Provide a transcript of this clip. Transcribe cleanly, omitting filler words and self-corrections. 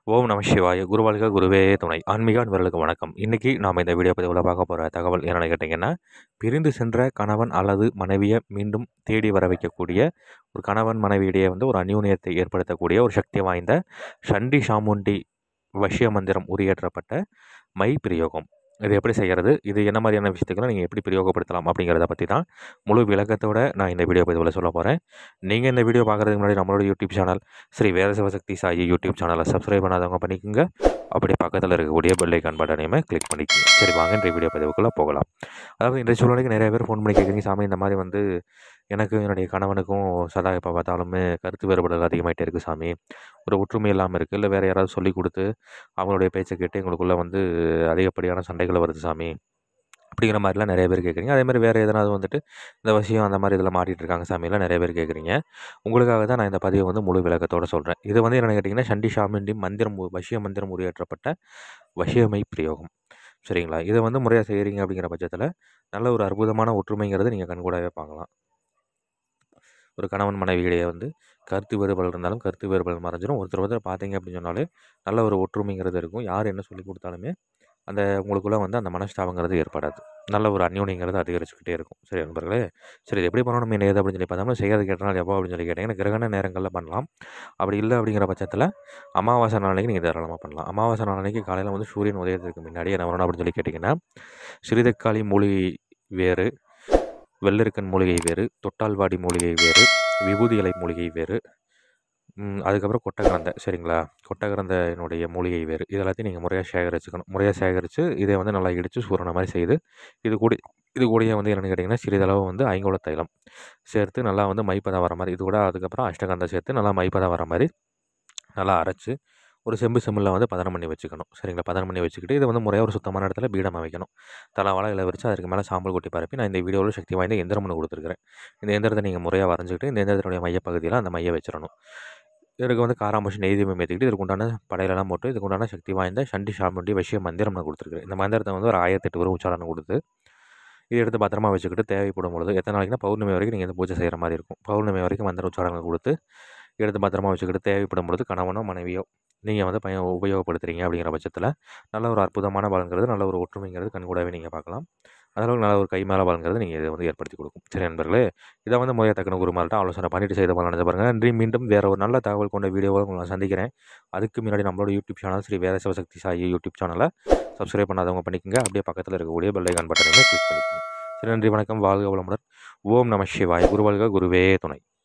ஓம் நம சிவாய! குருவாழ்க குருவே துணை. ஆன்மீக அன்பர்களுக்கு வணக்கம். இன்னைக்கு நாம இந்த வீடியோ பதிவுல பார்க்க போற தகவல் என்னன்னு கேட்டீங்கன்னா, பிரிந்து சென்ற கணவன் அல்லது மனைவிய மீண்டும் தேடி வர வைக்கக்கூடிய, ஒரு கணவன் மனைவியிடையே ஒரு அந்யோன்யத்தை ஏற்படுத்தக்கூடிய ஒரு சக்தி வாய்ந்த சண்டி சாமுண்டி வசிய மந்திரம் உரியேற்றப்பட்ட மை பிரயோகம். இது எப்படி செய்யறது? இது என்ன மாதிரியான விஷயத்துக்கெல்லாம் நீங்க எப்படி பிரயோகப்படுத்தலாம்? அப்படிங்கிறத பத்தி தான் முழு விளக்கத்தோட நான் இந்த வீடியோ பதிவுல சொல்லப் போறேன். நீங்க இந்த வீடியோ பார்க்கறதுக்கு முன்னாடி நம்மளோட YouTube channel Sri Veda Sivasakthi Sai YouTube சேனலை சப்ஸ்கிரைப் பண்ணாதவங்க பண்ணிக்கோங்க. அப்படியே பக்கத்தில் இருக்கக்கூடிய பெல் ஐக்கான் பட்டனையுமே கிளிக் பண்ணிக்கோங்க. சரி, வாங்க இன்றைய வீடியோ பதிவுக்குள்ள போகலாம். அதாவது இன்றைய சூழ்நிலைக்கு நிறைய பேர் ஃபோன் பண்ணி கேட்குறீங்க, சாமி இந்த மாதிரி எனக்கும் என்னுடைய கணவனுக்கும் சதா எப்போ பார்த்தாலுமே கருத்து வேறுபாடுகள் அதிகமாகிட்டே இருக்குது சாமி. ஒரு ஒற்றுமை இல்லாமல் இருக்குது. இல்லை வேறு யாராவது சொல்லி கொடுத்து அவங்களுடைய பேச்சை கேட்டு எங்களுக்குள்ளே அதிகப்படியான சண்டைகள் வருது சாமி. அப்படிங்கிற மாதிரிலாம் நிறைய பேர் கேட்குறீங்க. அதேமாதிரி வேறு எதனாவது இந்த விஷயம் அந்த மாதிரி இதில் மாட்டிகிட்டு இருக்காங்க சாமியெல்லாம் நிறைய பேர் கேட்குறீங்க. உங்களுக்காக தான் நான் இந்த பதிவை முழு விளக்கத்தோடு சொல்கிறேன். இது என்னென்னு கேட்டிங்கன்னா, சண்டி சாமுண்டி மந்திரம் வசிய மந்திரம் உரியேற்றப்பட்ட வசியமை பிரயோகம். சரிங்களா? இதை முறையாக செய்கிறீங்க அப்படிங்கிற பட்சத்தில் நல்ல ஒரு அற்புதமான ஒற்றுமைங்கிறது நீங்கள் கண்கூடாவே பார்க்கலாம். ஒரு கணவன் மனைவியிடையே கருத்து வேறுபாடு இருந்தாலும் கருத்து வேறுபாடு மறைஞ்சிரும். ஒருத்தர் பார்த்தீங்க அப்படின்னு சொன்னாலே நல்ல ஒரு ஒற்றுமைங்கிறது இருக்கும். யார் என்ன சொல்லிக் கொடுத்தாலுமே உங்களுக்குள்ளே அந்த மனஸ்தாபங்கிறது ஏற்படாது. நல்ல ஒரு அந்யோன்யங்கிறது அதிகரிச்சுக்கிட்டே இருக்கும். சரி நண்பர்களே, சரி இது எப்படி பண்ணணும் என்ன ஏது அப்படின்னு சொல்லி பார்த்தோம்னா, செய்யாத கேட்டனால் எப்போ அப்படின்னு சொல்லி கேட்டிங்கன்னா, கிரகண நேரங்களில் பண்ணலாம். அப்படி இல்லை அப்படிங்கிற பட்சத்தில் அமாவாசை நாளைக்கு நீங்கள் தாராளமாக பண்ணலாம். அமாவாசை நாளைக்கு காலையில் சூரியன் உதயத்துக்கு முன்னாடி என்ன பண்ணணும் அப்படின்னு சொல்லி கேட்டிங்கன்னா, சிறுதக்காளி மூலிகை வேறு, வெள்ளரிக்கன் மூலிகை வேறு, தொட்டால்வாடி மூலிகை வேறு, விபூதி இலை மூலிகை வேறு, அதுக்கப்புறம் கொட்டகரந்தை. சரிங்களா? கொட்டகரந்தையினுடைய மூலிகை வேறு. இது எல்லாத்தையும் நீங்கள் முறையாக சேகரிச்சுக்கணும். முறையாக சேகரித்து இதை நல்லா இடித்து சூரண மாதிரி செய்து இது கூடயே என்னென்னு கேட்டிங்கன்னா, சிறிதளவு ஐங்கோல தைலம் சேர்த்து நல்லா மைப்பதம் வர மாதிரி, இது கூட அதுக்கப்புறம் அஷ்டகந்தம் சேர்த்து நல்லா மைப்பதம் வர மாதிரி நல்லா அரைச்சி ஒரு செம்பில் பதனம் பண்ணி வச்சுக்கணும். சரிங்களா? பதனம் பண்ணி வச்சுக்கிட்டு இதை முறையாக ஒரு சுத்தமான இடத்துல பீடமாக வைக்கணும். தலவாழை இலை விரித்து அதுக்கு மேலே சாம்பல் கொட்டி பரப்பி நான் இந்த வீடியோவில் சக்தி வாய்ந்த எந்திரம் ஒன்று கொடுத்துருக்கிறேன். இந்த எந்திரத்தை நீங்கள் முறையாக வரைஞ்சிக்கிட்டு இந்த எந்திரத்தினுடைய மையப்பகுதியில் அந்த மைய வச்சிடணும். இதற்கு காராம்பூசி நெய் தீபம் ஏற்றிக்கிட்டு இதுக்கு உண்டான படையலெல்லாம் போட்டு இதுக்கு உண்டான சக்தி வாய்ந்த சண்டி சாமுண்டி வசிய மந்திரம் நான் கொடுத்துருக்கிறேன். இந்த மந்திரத்தை ஒரு 1008 ஒரு உச்சாரணம் கொடுத்து இதை எடுத்து பத்திரமா வச்சுக்கிட்டு தேவைப்படும் பொழுது எத்தனை நாளைக்குன்னா பௌர்ணமி வரைக்கும் நீங்கள் பூஜை செய்கிற மாதிரி இருக்கும். பௌர்ணமி வரைக்கும் மந்திர உச்சாரணங்கள் கொடுத்து எடுத்து பத்திரமா வச்சுக்கிட்டு தேவைப்படும் பொழுது கணவனோ மனைவியோ நீங்கள் உபயோகப்படுத்துகிறீங்க அப்படிங்கிற பட்சத்தில் நல்ல ஒரு அற்புதமான பலன்கிறது, நல்ல ஒரு ஒற்றுமைங்கிறது கண்கூடாவே நீங்கள் பார்க்கலாம். அதளவுக்கு நல்ல ஒரு கை மேலே பலன்கிறது நீங்கள் இதை ஏற்படுத்தி கொடுக்கும். சரி நண்பர்களே, இதை முறையாக தக்கன குருமார்கிட்ட ஆலோசனை பண்ணிட்டு செய்த பலன் நினைச்ச பாருங்கள். நன்றி. மீண்டும் வேறு ஒரு நல்ல தகவல் கொண்ட வீடியோவை உங்களை நான் சந்திக்கிறேன். அதுக்கு முன்னாடி நம்மளோட YouTube channel Sri Veda Sivasakthi Sai YouTube சேனலை சப்ஸ்கிரைப் பண்ணாதவங்க பண்ணிக்கோங்க. அப்படியே பக்கத்தில் இருக்கக்கூடிய பெல் ஐக்கான் பட்டனையுமே கிளிக் பண்ணிக்கோங்க. சரி, நன்றி, வணக்கம், வாழ்க வளமுடன். ஓம் நம சிவாய! குருவாழ்க குருவே துணை.